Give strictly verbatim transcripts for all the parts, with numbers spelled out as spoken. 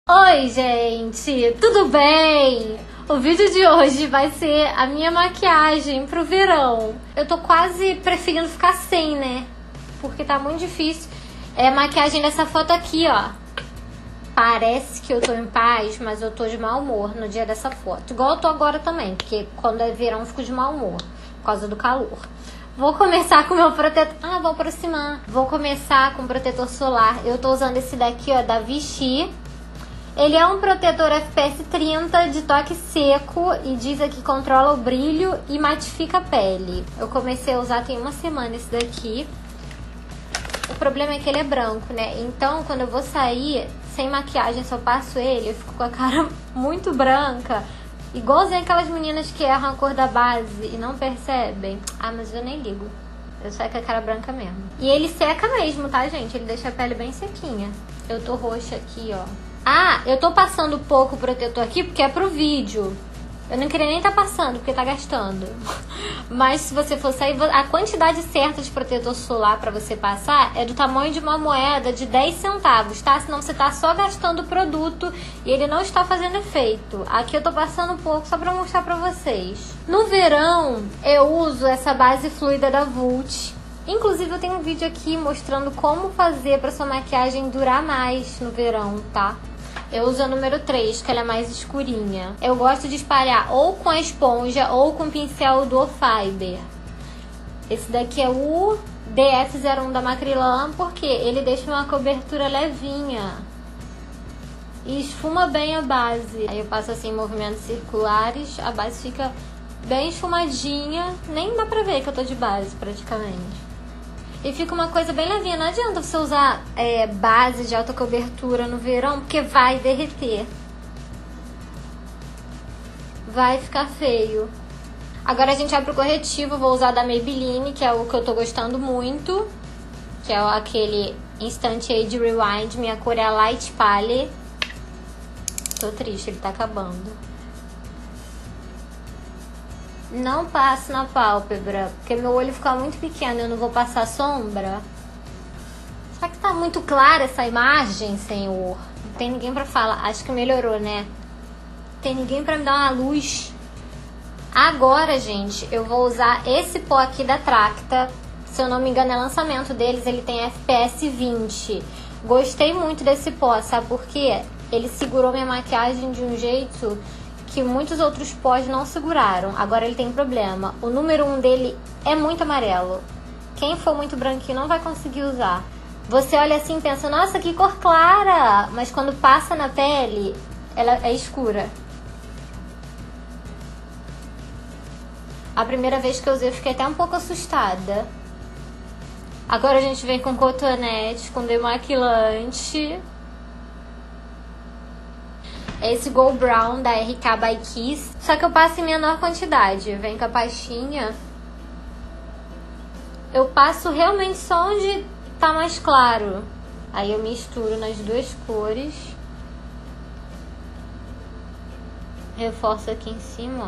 Oi, gente, tudo bem? O vídeo de hoje vai ser a minha maquiagem pro verão. Eu tô quase preferindo ficar sem, né? Porque tá muito difícil. É a maquiagem dessa foto aqui, ó. Parece que eu tô em paz, mas eu tô de mau humor no dia dessa foto. Igual eu tô agora também, porque quando é verão eu fico de mau humor, por causa do calor. Vou começar com o meu protetor... Ah, vou aproximar. Vou começar com o protetor solar. Eu tô usando esse daqui, ó, da Vichy. Ele é um protetor F P S trinta de toque seco e diz aqui que controla o brilho e matifica a pele. Eu comecei a usar tem uma semana esse daqui. O problema é que ele é branco, né? Então, quando eu vou sair sem maquiagem, se eu passo ele, eu fico com a cara muito branca. Igualzinho aquelas meninas que erram a cor da base e não percebem. Ah, mas eu nem ligo. Eu saio com a cara branca mesmo. E ele seca mesmo, tá, gente? Ele deixa a pele bem sequinha. Eu tô roxa aqui, ó. Ah, eu tô passando pouco protetor aqui porque é pro vídeo. Eu não queria nem tá passando porque tá gastando. Mas se você for sair, a quantidade certa de protetor solar pra você passar é do tamanho de uma moeda de dez centavos, tá? Senão você tá só gastando o produto e ele não está fazendo efeito. Aqui eu tô passando pouco só pra mostrar pra vocês. No verão, eu uso essa base fluida da Vult. Inclusive eu tenho um vídeo aqui mostrando como fazer pra sua maquiagem durar mais no verão, tá? Eu uso a número três, que ela é mais escurinha. Eu gosto de espalhar ou com a esponja ou com o pincel do Fiber. Esse daqui é o D F zero um da Macrylan, porque ele deixa uma cobertura levinha. E esfuma bem a base. Aí eu passo assim em movimentos circulares, a base fica bem esfumadinha. Nem dá pra ver que eu tô de base, praticamente. E fica uma coisa bem levinha. Não adianta você usar é, base de alta cobertura no verão, porque vai derreter. Vai ficar feio. Agora a gente vai pro corretivo. Vou usar da Maybelline, que é o que eu tô gostando muito. Que é aquele Instant Age Rewind. Minha cor é a Light Pale. Tô triste, ele tá acabando. Não passo na pálpebra, porque meu olho fica muito pequeno, eu não vou passar sombra. Será que tá muito clara essa imagem, senhor? Não tem ninguém pra falar. Acho que melhorou, né? Não tem ninguém pra me dar uma luz. Agora, gente, eu vou usar esse pó aqui da Tracta. Se eu não me engano, é lançamento deles. Ele tem F P S vinte. Gostei muito desse pó, sabe por quê? Ele segurou minha maquiagem de um jeito que muitos outros pós não seguraram. Agora ele tem problema. O número um dele é muito amarelo. Quem for muito branquinho não vai conseguir usar. Você olha assim e pensa, nossa, que cor clara! Mas quando passa na pele, ela é escura. A primeira vez que eu usei, eu fiquei até um pouco assustada. Agora a gente vem com cotonete, com demaquilante. Esse Gold Brown da R K by Kiss. Só que eu passo em menor quantidade. Vem com a pastinha. Eu passo realmente só onde tá mais claro. Aí eu misturo nas duas cores. Reforço aqui em cima, ó.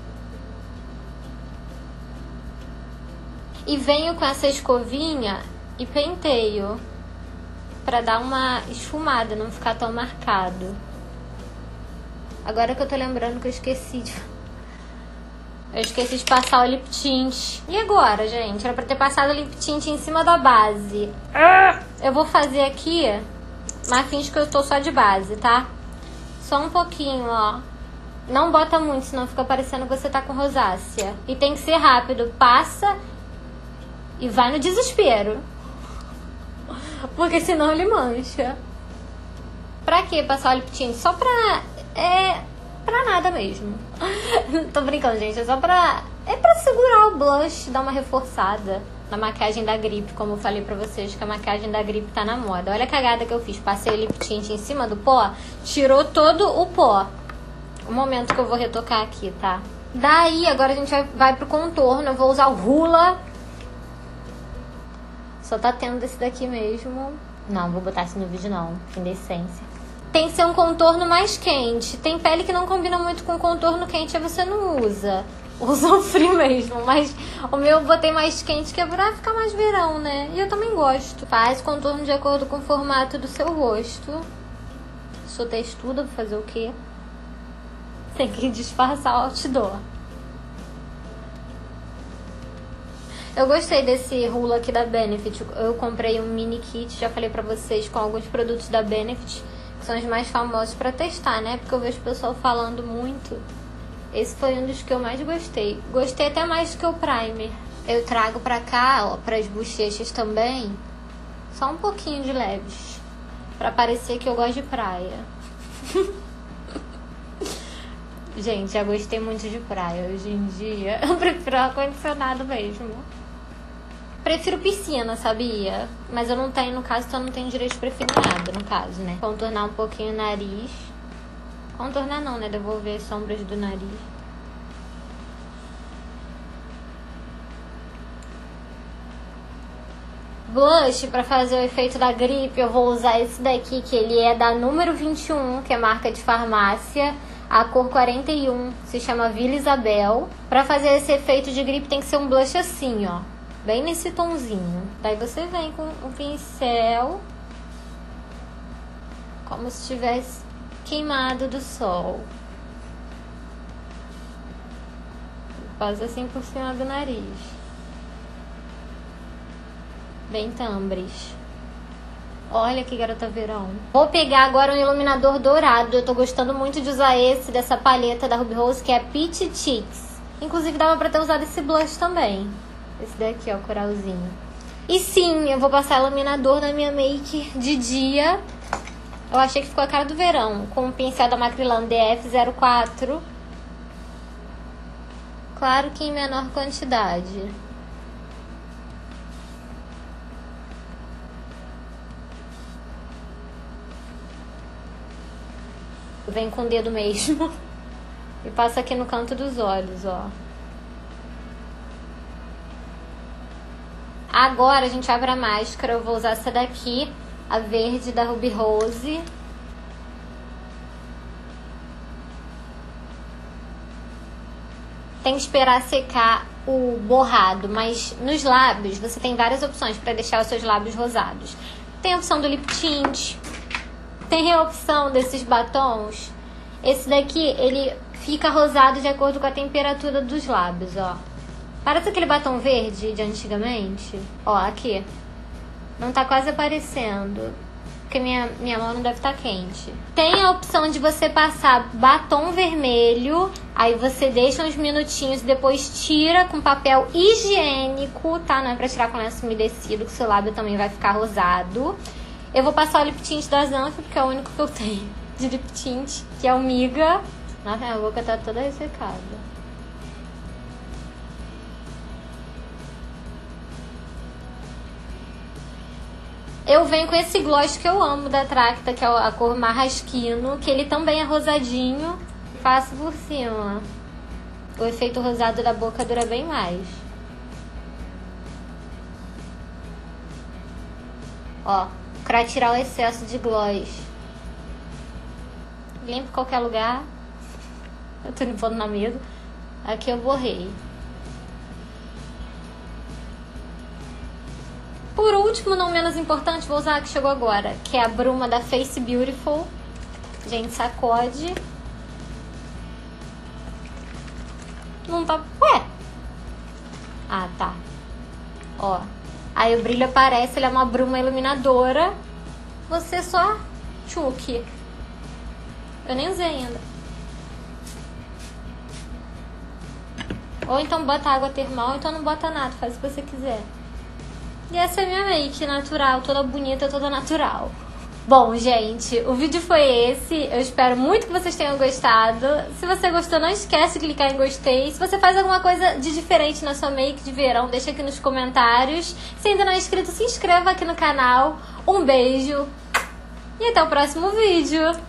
E venho com essa escovinha e penteio. Pra dar uma esfumada, não ficar tão marcado. Agora que eu tô lembrando que eu esqueci de... Eu esqueci de passar o lip tint. E agora, gente? Era pra ter passado o lip tint em cima da base. Eu vou fazer aqui, mas finge que eu tô só de base, tá? Só um pouquinho, ó. Não bota muito, senão fica parecendo que você tá com rosácea. E tem que ser rápido. Passa e vai no desespero. Porque senão ele mancha. Pra que passar o lip tint? Só pra... É pra nada mesmo. Tô brincando, gente. É só pra... É pra segurar o blush, dar uma reforçada na maquiagem da Gripe, como eu falei pra vocês, que a maquiagem da Gripe tá na moda. Olha a cagada que eu fiz. Passei o lip tint em cima do pó, tirou todo o pó. O momento que eu vou retocar aqui, tá? Daí, agora a gente vai, vai pro contorno. Eu vou usar o Hoola. Só tá tendo desse daqui mesmo. Não, vou botar isso no vídeo não. Indecência. Tem que ser um contorno mais quente. Tem pele que não combina muito com contorno quente, aí você não usa. Usa o frio mesmo. Mas o meu eu botei mais quente, que é pra ficar mais verão, né? E eu também gosto. Faz contorno de acordo com o formato do seu rosto. sou textuda, vou fazer o quê? Tem que disfarçar o outdoor. Eu gostei desse rulo aqui da Benefit. Eu comprei um mini kit, já falei pra vocês, com alguns produtos da Benefit, que são os mais famosos pra testar, né? Porque eu vejo o pessoal falando muito. Esse foi um dos que eu mais gostei. Gostei até mais do que o primer. Eu trago pra cá, ó, pras bochechas também, só um pouquinho de leves, pra parecer que eu gosto de praia. Gente, já gostei muito de praia. Hoje em dia eu prefiro ar-condicionado mesmo. Prefiro piscina, sabia? Mas eu não tenho, no caso, então eu não tenho direito de preferir nada, no caso, né? Contornar um pouquinho o nariz. Contornar não, né? Devolver as sombras do nariz. Blush, pra fazer o efeito da gripe, eu vou usar esse daqui, que ele é da número vinte e um, que é marca de farmácia. A cor quarenta e um, se chama Vila Isabel. Pra fazer esse efeito de gripe tem que ser um blush assim, ó. Bem nesse tonzinho. Daí você vem com um pincel, como se tivesse queimado do sol. Passa assim por cima do nariz. Bem tambres. Olha que garota verão. Vou pegar agora um iluminador dourado. Eu tô gostando muito de usar esse, dessa paleta da Ruby Rose, que é Peach Cheeks. Inclusive dava pra ter usado esse blush também. Esse daqui, ó, coralzinho. E sim, eu vou passar iluminador na minha make de dia. Eu achei que ficou a cara do verão. Com o pincel da Macrylan D F zero quatro. Claro que em menor quantidade. Vem com o dedo mesmo. E passa aqui no canto dos olhos, ó. Agora a gente vai pra máscara. Eu vou usar essa daqui, a verde da Ruby Rose. Tem que esperar secar o borrado, mas nos lábios você tem várias opções pra deixar os seus lábios rosados. Tem a opção do lip tint. Tem a opção desses batons. Esse daqui, ele fica rosado de acordo com a temperatura dos lábios, ó. Parece aquele batom verde de antigamente. Ó, aqui. Não tá quase aparecendo, porque minha, minha mão não deve estar quente. Tem a opção de você passar batom vermelho. Aí você deixa uns minutinhos e depois tira com papel higiênico, tá? Não é pra tirar com lenço umedecido, que o seu lábio também vai ficar rosado. Eu vou passar o lip tint da Zanf, porque é o único que eu tenho de lip tint, que é o Miga. Nossa, minha boca tá toda ressecada. Eu venho com esse gloss que eu amo da Tracta, que é a cor Marrasquino, que ele também é rosadinho. Passo por cima. O efeito rosado da boca dura bem mais. Ó, pra tirar o excesso de gloss. Limpo em qualquer lugar. Eu tô limpando na mesa. Aqui eu borrei. Por último, não menos importante, vou usar a que chegou agora, que é a bruma da Face Beautiful. Gente, sacode. Não tá... Ué! Ah, tá. Ó. Aí o brilho aparece, ele é uma bruma iluminadora. Você só tchuque. Eu nem usei ainda. Ou então bota água termal, ou então não bota nada, faz o que você quiser. E essa é a minha make natural, toda bonita, toda natural. Bom, gente, o vídeo foi esse. Eu espero muito que vocês tenham gostado. Se você gostou, não esquece de clicar em gostei. Se você faz alguma coisa de diferente na sua make de verão, deixa aqui nos comentários. Se ainda não é inscrito, se inscreva aqui no canal. Um beijo e até o próximo vídeo.